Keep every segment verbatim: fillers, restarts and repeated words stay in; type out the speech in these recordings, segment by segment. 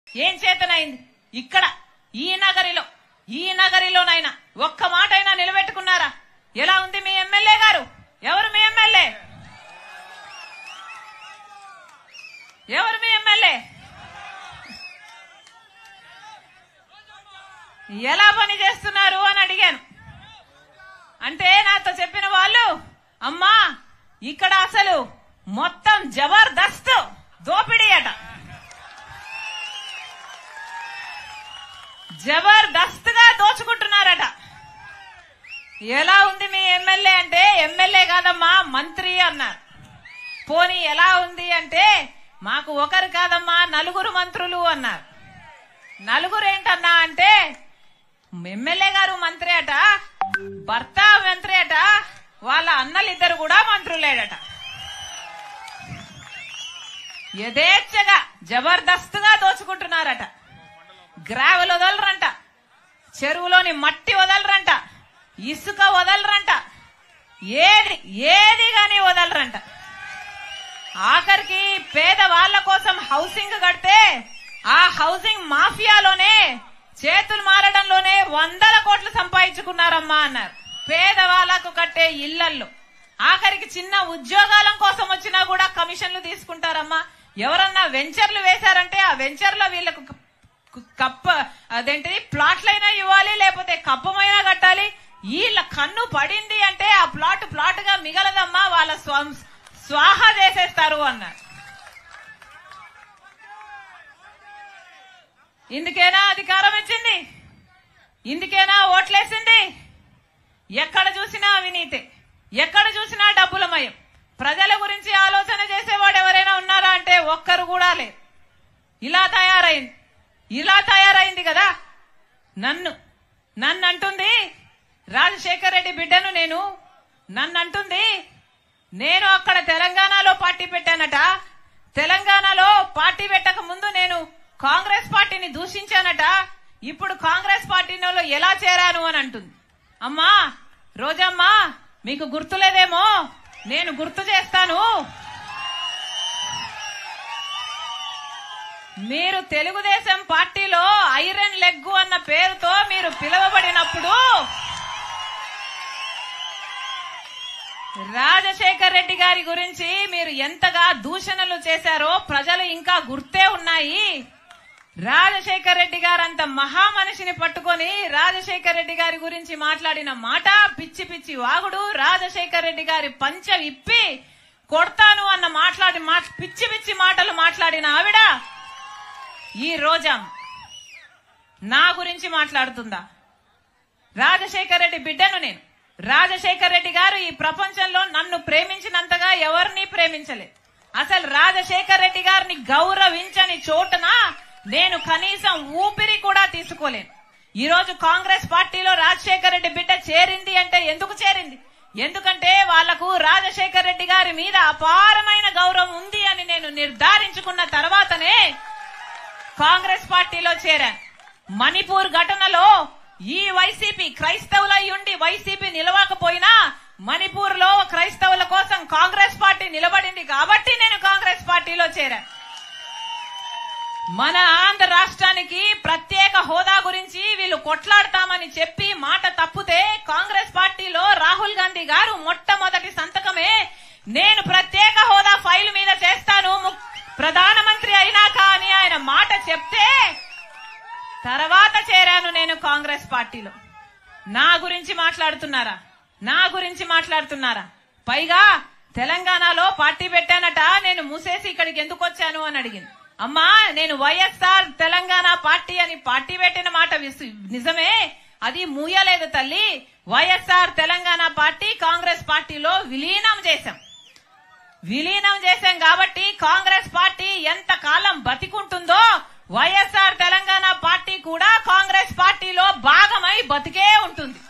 ఏం చేతనైంది? ఇక్కడ ఈ నగరిలో ఈ నగరిలోనైనా ఒక్క మాట అయినా నిలబెట్టుకున్నారా? ఎలా ఉంది మీ ఎమ్మెల్యే గారు? ఎవరు మీ ఎమ్మెల్యే? ఎవరు మీ ఎమ్మెల్యే? ఎలా పని చేస్తున్నారు అని అడిగాను. అంటే నాతో చెప్పిన వాళ్ళు, అమ్మా ఇక్కడ అసలు మొత్తం జబర్దస్త్ దోపిడీ అట, జబర్దస్త్ గా దోచుకుంటున్నారట. ఎలా ఉంది మీ ఎమ్మెల్యే అంటే, ఎమ్మెల్యే కాదమ్మా మంత్రి అన్నారు. పోనీ ఎలా ఉంది అంటే, మాకు ఒకరు కాదమ్మా నలుగురు మంత్రులు అన్నారు. నలుగురు ఏంటన్నా అంటే, ఎమ్మెల్యే గారు మంత్రి అట, భర్త మంత్రి అట, వాళ్ళ అన్నలిద్దరు కూడా మంత్రులేడట. యథేచ్ఛగా జబర్దస్త్ గా దోచుకుంటున్నారట. గ్రావెల్ వదలరంట, చెరువులోని మట్టి వదలరంట, ఇసుక వదలరంట, ఏది ఏది గాని వదలరంట. ఆఖరికి పేద వాళ్ల కోసం హౌసింగ్ కడితే ఆ హౌసింగ్ మాఫియాలోనే చేతులు మారడంలోనే వందల కోట్లు సంపాదించుకున్నారమ్మా అన్నారు. పేదవాళ్లకు కట్టే ఇళ్లల్లో ఆఖరికి చిన్న ఉద్యోగాల కోసం వచ్చినా కూడా కమిషన్లు తీసుకుంటారమ్మా. ఎవరన్నా వెంచర్లు వేశారంటే ఆ వెంచర్లో వీళ్లకు కప్ప అదేంటి ప్లాట్లైనా ఇవ్వాలి, లేకపోతే కప్పమైనా కట్టాలి. వీళ్ళ కన్ను పడింది అంటే ఆ ప్లాట్ ప్లాట్ గా మిగలదమ్మా, వాళ్ళ స్వాహా చేసేస్తారు అన్నారు. ఇందుకేనా అధికారం ఇచ్చింది? ఇందుకేనా ఓట్లేసింది? ఎక్కడ చూసినా అవినీతి, ఎక్కడ చూసినా డబ్బులమయం. ప్రజల గురించి ఆలోచన చేసేవాడు ఎవరైనా ఉన్నారా అంటే ఒక్కరు కూడా లేరు. ఇలా తయారైంది, ఇలా తయారైంది కదా. నన్ను నన్ను అంటుంది రాజశేఖర్ రెడ్డి బిడ్డను నేను, నన్ను అంటుంది నేను అక్కడ తెలంగాణలో పార్టీ పెట్టానట, తెలంగాణలో పార్టీ పెట్టక ముందు నేను కాంగ్రెస్ పార్టీని దూషించానట, ఇప్పుడు కాంగ్రెస్ పార్టీలో ఎలా చేరాను అని అంటుంది. అమ్మా రోజమ్మా, మీకు గుర్తులేదేమో, నేను గుర్తు చేస్తాను. మీరు తెలుగుదేశం పార్టీలో ఐరన్ లెగ్ అన్న పేరుతో మీరు పిలువబడినప్పుడు రాజశేఖర్ రెడ్డి గారి గురించి మీరు ఎంతగా దూషణలు చేశారో ప్రజలు ఇంకా గుర్తే ఉన్నాయి. రాజశేఖర్ రెడ్డి గారు అంత మహామనిషిని పట్టుకొని రాజశేఖర్ రెడ్డి గారి గురించి మాట్లాడిన మాట పిచ్చి పిచ్చి వాగుడు. రాజశేఖర్ రెడ్డి గారి పంచ ఇప్పి కొడతాను అన్న మాట్లాడి పిచ్చి పిచ్చి మాటలు మాట్లాడిన ఆవిడ ఈ రోజా నా గురించి మాట్లాడుతుందా? రాజశేఖర్ రెడ్డి బిడ్డను నేను. రాజశేఖర్ రెడ్డి గారు ఈ ప్రపంచంలో నన్ను ప్రేమించినంతగా ఎవరిని ప్రేమించలేదు. అసలు రాజశేఖర్ రెడ్డి గారిని గౌరవించని చోటున నేను కనీసం ఊపిరి కూడా తీసుకోలేను. ఈ రోజు కాంగ్రెస్ పార్టీలో రాజశేఖర్ రెడ్డి బిడ్డ చేరింది అంటే ఎందుకు చేరింది? ఎందుకంటే వాళ్లకు రాజశేఖర్ రెడ్డి గారి మీద అపారమైన గౌరవం ఉంది అని నేను నిర్ధారించుకున్న తర్వాతనే కాంగ్రెస్ పార్టీలో చేరాను. మణిపూర్ ఘటనలో ఈ వైసీపీ క్రైస్తవులై ఉండి వైసీపీ నిలవకపోయినా మణిపూర్ లో క్రైస్తవుల కోసం కాంగ్రెస్ పార్టీ నిలబడింది కాబట్టి నేను కాంగ్రెస్ పార్టీలో చేరాను. మన ఆంధ్ర రాష్ట్రానికి ప్రత్యేక హోదా గురించి వీళ్ళు కొట్లాడతామని చెప్పి మాట తప్పితే కాంగ్రెస్ పార్టీలో రాహుల్ గాంధీ గారు మొట్టమొదటి సంతకమే నేను ప్రత్యేక హోదా ఫైల్ మీద చేస్తాను ప్రధానమంత్రి అయినాక అని ఆయన మాట చెప్తే తర్వాత చేరాను నేను కాంగ్రెస్ పార్టీలో. నా గురించి మాట్లాడుతున్నారా? నా గురించి మాట్లాడుతున్నారా? పైగా తెలంగాణలో పార్టీ పెట్టానట, నేను మూసేసి ఇక్కడికి ఎందుకు వచ్చాను అని అడిగింది. అమ్మా నేను వైఎస్ఆర్ తెలంగాణ పార్టీ అని పార్టీ పెట్టిన మాట నిజమే, అది మూయలేదు తల్లి. వైఎస్ఆర్ తెలంగాణ పార్టీ కాంగ్రెస్ పార్టీలో విలీనం చేశాం. విలీనం చేశాం కాబట్టి కాంగ్రెస్ పార్టీ ఎంత కాలం బతికుంటుందో వైఎస్ఆర్ తెలంగాణ పార్టీ కూడా కాంగ్రెస్ పార్టీలో భాగమై బతికే ఉంటుంది.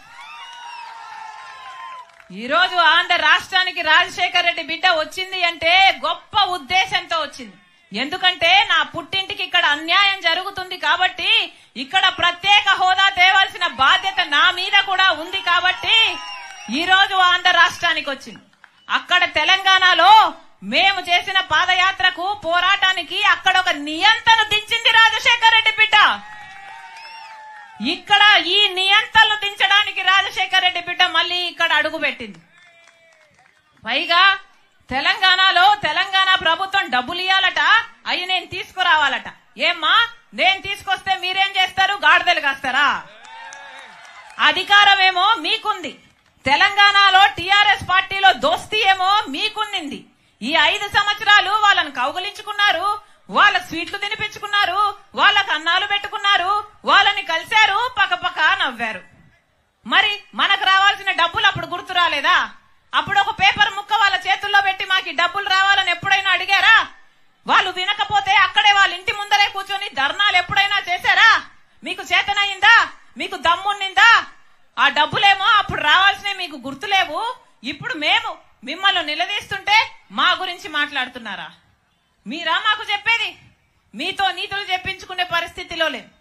ఈ రోజు ఆంధ్ర రాష్ట్రానికి రాజశేఖర్ రెడ్డి బిడ్డ వచ్చింది అంటే గొప్ప ఉద్దేశంతో వచ్చింది. ఎందుకంటే నా పుట్టింటికి ఇక్కడ అన్యాయం జరుగుతుంది కాబట్టి ఇక్కడ ప్రత్యేక హోదా తేవాల్సిన బాధ్యత నా మీద కూడా ఉంది కాబట్టి ఈ రోజు ఆంధ్ర రాష్ట్రానికి వచ్చింది. అక్కడ తెలంగాణలో మేము చేసిన పాదయాత్రకు పోరాటానికి అక్కడ ఒక నియంతను దించింది రాజశేఖర రెడ్డి బిడ్డ. ఇక్కడ ఈ నియంతలను దించడానికి రాజశేఖర రెడ్డి బిడ్డ మళ్ళీ ఇక్కడ అడుగు పెట్టింది. పైగా తెలంగాణలో తెలంగాణ ప్రభుత్వం డబ్బులు ఇవ్వాలట, అవి నేను తీసుకురావాలట. ఏమ్మా, నేను తీసుకొస్తే మీరేం చేస్తారు? గాడిదలు కాస్తారా? అధికారం ఏమో మీకుంది, తెలంగాణలో టీఆర్ఎస్ పార్టీలో దోస్తీ ఏమో మీకుంది. ఈ ఐదు సంవత్సరాలు వాళ్ళను కౌగులించుకున్నారు, వాళ్ళ స్వీట్లు తినిపించుకున్నారు, వాళ్ళకు అన్నాలు పెట్టుకున్నారు, వాళ్ళని కలిశారు, పక్కపక్క నవ్వారు. మరి మనకు రావాల్సిన డబ్బులు అప్పుడు గుర్తు రాలేదా? అప్పుడు ఒక పేపర్ ముక్క వాళ్ళ చేతుల్లో పెట్టి మాకు డబ్బులు రావాలని ఎప్పుడైనా అడిగారా? వాళ్ళు వినకపోతే అక్కడే వాళ్ళ ఇంటి ముందరే కూర్చొని ధర్నాలు ఎప్పుడైనా చేశారా? మీకు చేతనయిందా? మీకు దమ్మున్నిందా? ఆ డబ్బులేమో అప్పుడు రావాల్సినవి మీకు గుర్తులేవు. ఇప్పుడు మేము మిమ్మల్ని నిలదీస్తుంటే మా గురించి మాట్లాడుతున్నారా? మీరా మాకు చెప్పేది? మీతో నీతులు చెప్పించుకునే పరిస్థితిలో లేదు.